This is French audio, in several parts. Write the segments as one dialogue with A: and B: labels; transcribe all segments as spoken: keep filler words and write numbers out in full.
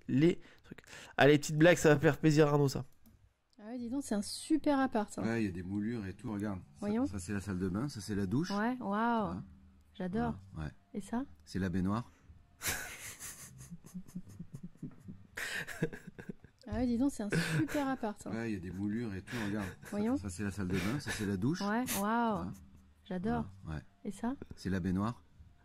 A: les trucs. Allez, petite blague, ça va faire plaisir à Arnaud, ça.
B: Ah ouais, dis donc, c'est un super appart. Hein.
C: Ouais, il y a des moulures et tout, regarde.
B: Voyons.
C: Ça, ça c'est la salle de bain, ça c'est la douche.
B: Ouais, waouh.
C: Ouais.
B: J'adore.
C: Ouais. Ouais.
B: Et ça?
C: C'est la baignoire.
B: Ah ouais, dis donc, c'est un super appart. Hein.
C: Ouais, il y a des moulures et tout, regarde.
B: Voyons.
C: Ça, ça c'est la salle de bain, ça c'est la douche.
B: Ouais, waouh.
C: Ouais.
B: J'adore.
C: Ouais. Ouais.
B: Et ça?
C: C'est la baignoire.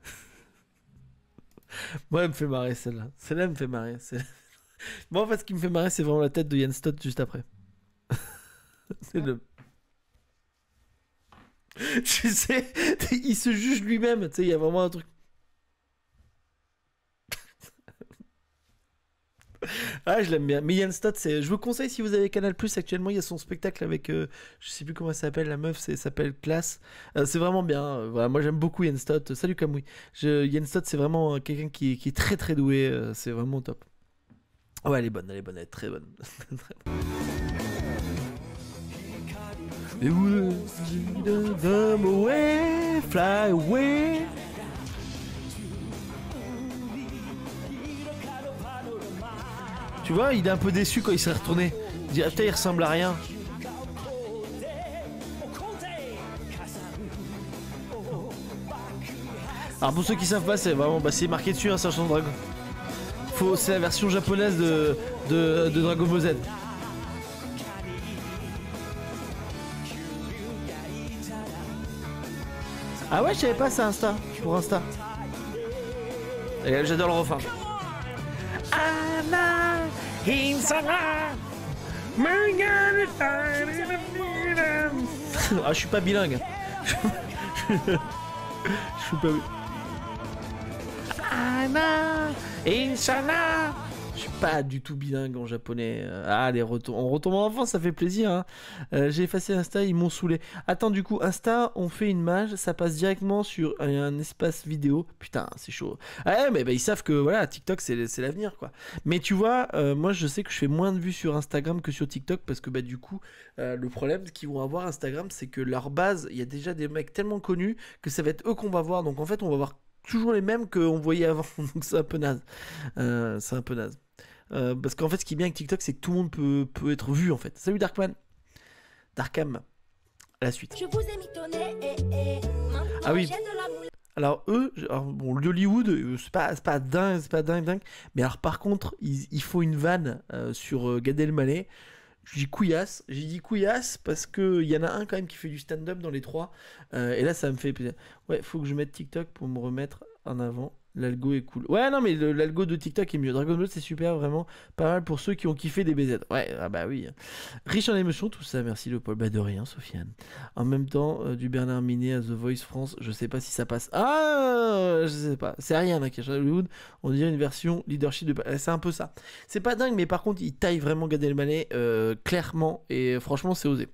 A: Moi, elle me fait marrer celle-là. Celle-là elle me fait marrer. Moi, en fait, ce qui me fait marrer, c'est vraiment la tête de Yann Stott juste après. C'est le. Tu sais, il se juge lui-même. Tu sais, il y a vraiment un truc. Ah, je l'aime bien. Mais Yann Stott, c'est. Je vous conseille si vous avez Canal Plus actuellement, il y a son spectacle avec. Euh, je sais plus comment elle s'appelle, la meuf, c'est s'appelle Classe. Euh, c'est vraiment bien. Euh, voilà, moi j'aime beaucoup Yann Stott. Salut Kamui. Je... Yann Stott, c'est vraiment euh, quelqu'un qui est, qui est très très doué. Euh, c'est vraiment top. Ouais, elle est bonne, elle est bonne, elle est très bonne. Très bonne. Et où come away, fly away. Tu vois, il est un peu déçu quand il s'est retourné. Il dit, ah, putain, il ressemble à rien. Alors pour ceux qui savent pas, c'est vraiment, bah, c'est marqué dessus, hein, Sergent Dragon. Faut, c'est la version japonaise de, de, de Dragon Ball Z. Ah ouais, je savais pas ça, Insta, pour Insta. Et j'adore le refrain. Anna, Insana, ah, je suis pas bilingue. Je suis pas. Anna, Insana. Je suis pas du tout bilingue en japonais. Ah, les retours. On retombe en enfance, ça fait plaisir. Hein. Euh, j'ai effacé Insta, ils m'ont saoulé. Attends, du coup, Insta, on fait une mage, ça passe directement sur un, un espace vidéo. Putain, c'est chaud. Ah, mais bah, ils savent que voilà, TikTok, c'est, c'est l'avenir, quoi. Mais tu vois, euh, moi, je sais que je fais moins de vues sur Instagram que sur TikTok parce que bah, du coup, euh, le problème qu'ils vont avoir Instagram, c'est que leur base, il y a déjà des mecs tellement connus que ça va être eux qu'on va voir. Donc en fait, on va voir toujours les mêmes qu'on voyait avant. Donc c'est un peu naze. Euh, c'est un peu naze. Euh, parce qu'en fait, ce qui est bien avec TikTok, c'est que tout le monde peut, peut être vu en fait. Salut Darkman. Darkham. À la suite. Je vous ai mitonné, eh, eh. Ah oui. Alors eux, alors, bon, l'Hollywood, c'est pas, c'est pas dingue, c'est pas dingue, dingue. Mais alors par contre, il, il faut une vanne euh, sur euh, Gad Elmaleh. Je dis couillasse, j'ai dit couillasse parce que il y en a un quand même qui fait du stand-up dans les trois. Euh, et là, ça me fait plaisir. Ouais, faut que je mette TikTok pour me remettre en avant. L'algo est cool. Ouais, non, mais le, l'algo de TikTok est mieux. Dragon Ball, c'est super, vraiment pas mal pour ceux qui ont kiffé des B Z. Ouais, ah bah oui. Riche en émotions, tout ça. Merci le Paul. Bah de rien, Sofiane. En même temps, euh, du Bernard Minet à The Voice France, je sais pas si ça passe. Ah, je sais pas. C'est rien, là, Cash Hollywood. On dirait une version leadership de. C'est un peu ça. C'est pas dingue, mais par contre, il taille vraiment Gad Elmaleh euh, clairement. Et franchement, c'est osé.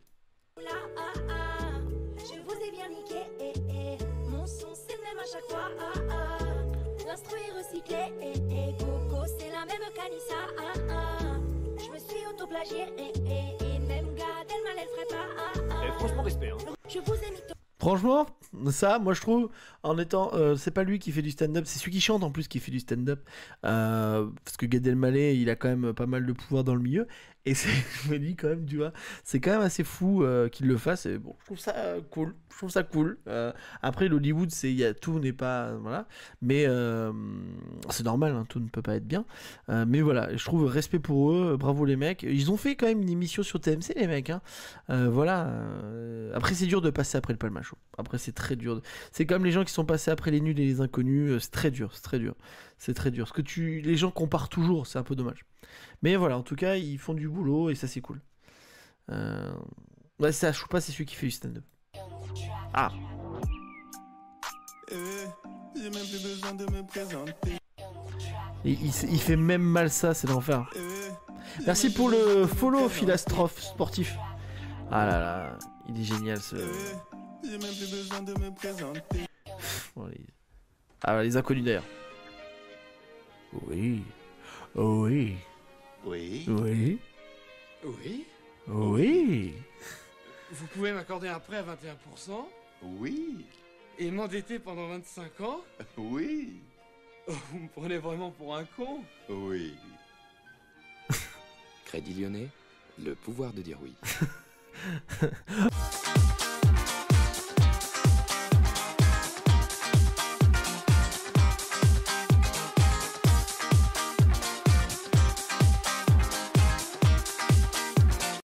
D: Franchement, respect. Hein.
A: Franchement, ça, moi je trouve, en étant, euh, c'est pas lui qui fait du stand-up, c'est celui qui chante en plus qui fait du stand-up, euh, parce que Gad Elmaleh, il a quand même pas mal de pouvoir dans le milieu, et c'est, je me dis quand même, tu vois, c'est quand même assez fou euh, qu'il le fasse, et bon, je trouve ça euh, cool, je trouve ça cool. Euh, après, l'Hollywood, c'est, y a, tout n'est pas, voilà, mais euh, c'est normal, hein, tout ne peut pas être bien, euh, mais voilà, je trouve respect pour eux, bravo les mecs, ils ont fait quand même une émission sur T M C les mecs, hein, euh, voilà, euh, après c'est dur de passer après le Palma Show, après c'est très dur, de... c'est comme les gens qui sont passés après les nuls et les inconnus, c'est très dur, c'est très dur, c'est très dur, parce que tu, les gens comparent toujours, c'est un peu dommage, mais voilà, en tout cas, ils font du boulot et ça c'est cool. Euh... Ouais, ça, je sais pas, c'est celui qui fait du stand-up. Ah.
E: J'ai même plus besoin de me présenter.
A: Et il, il fait même mal ça, c'est l'enfer. Merci pour le follow, Philastrophe sportif. Ah là là, il est génial ce.
E: J'ai même plus besoin de me présenter.
A: Bon, les... Ah, les inconnus d'ailleurs. Oui. Oui.
F: Oui.
A: Oui.
F: Oui.
A: Oui.
F: Vous pouvez m'accorder un prêt à vingt et un pour cent?
E: Oui.
F: Et m'endetter pendant vingt-cinq ans?
E: Oui.
F: Oh, vous me prenez vraiment pour un con?
E: Oui.
D: Crédit Lyonnais, le pouvoir de dire oui.